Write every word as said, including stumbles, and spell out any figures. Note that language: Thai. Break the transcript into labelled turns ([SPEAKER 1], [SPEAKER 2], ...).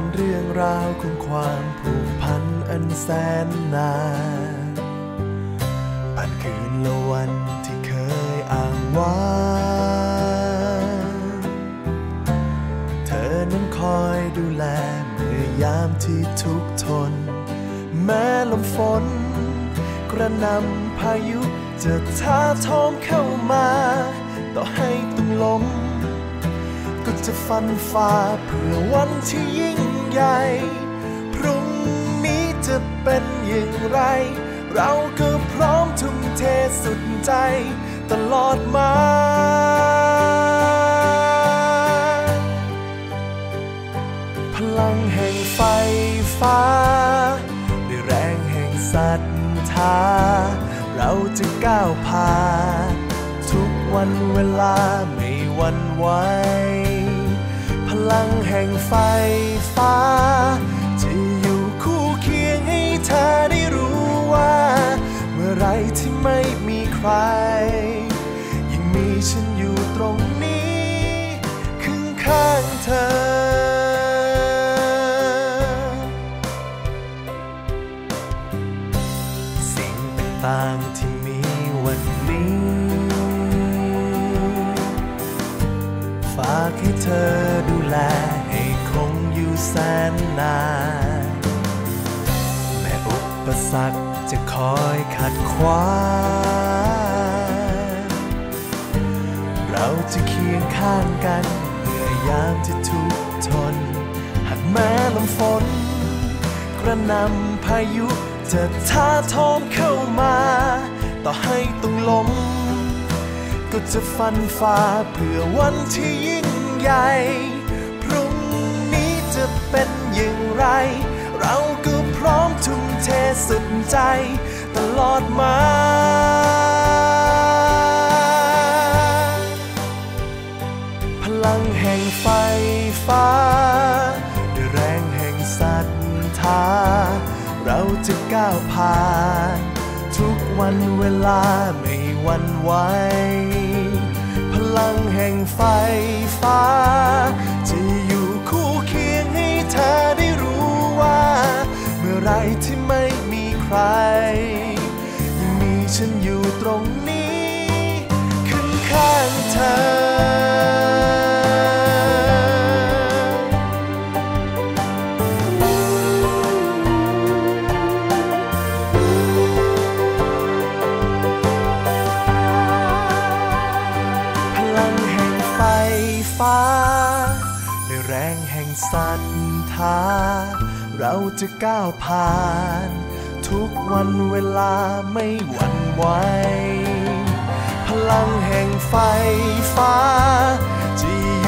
[SPEAKER 1] อนเรื่องราวของความผูกพันอันแสนนานผ่านคืนและวันที่เคยอ้างว้างเธอนั้นคอยดูแลเมื่อยามที่ทุกข์ทนแม้ลมฝนกระหน่ำพายุจะท้าโถมเข้ามาต่อให้ต้องล้มก็จะฟันฝ่าเพื่อวันที่ยิ่งใหญ่พรุ่งนี้จะเป็นอย่างไรเราก็พร้อมทุ่มเทสุดใจตลอดมาพลังแห่งไฟฟ้าด้วยแรงแห่งศรัทธาเราจะก้าวผ่านทุกวันเวลาไม่หวั่นไหวพลังแห่งไฟฟ้าจะอยู่คู่เคียงให้เธอได้รู้ว่าเมื่อไรที่ไม่มีใครยังมีฉันอยู่ตรงนี้ข้างข้างเธอสิ่งต่างๆที่มีวันนี้ฝากให้เธอดูแลให้คงอยู่แสนนานแม้อุปสรรคจะคอยขัดขวางเราจะเคียงข้างกันเมื่อยามที่ทุกข์ทนหากแม้ลมฝนกระหน่ำพายุจะท้าโถมเข้ามาต่อให้ต้องล้มก็จะฟันฝ่าเพื่อวันที่ยิ่งใหญ่พรุ่งนี้จะเป็นอย่างไรเราก็พร้อมทุ่มเทสุดใจตลอดมาพลังแห่งไฟฟ้าด้วยแรงแห่งศรัทธาเราจะก้าวผ่านทุกวันเวลาไม่หวั่นไหวพลังแห่งไฟฟ้าจะอยู่คู่เคียงให้เธอได้รู้ว่าเมื่อไรที่ไม่มีใครยังมีฉันอยู่ตรงนี้ข้างข้างเธอด้วยแรงแห่งศรัทธาเราจะก้าวผ่านทุกวันเวลาไม่หวั่นไหวพลังแห่งไฟฟ้าจะ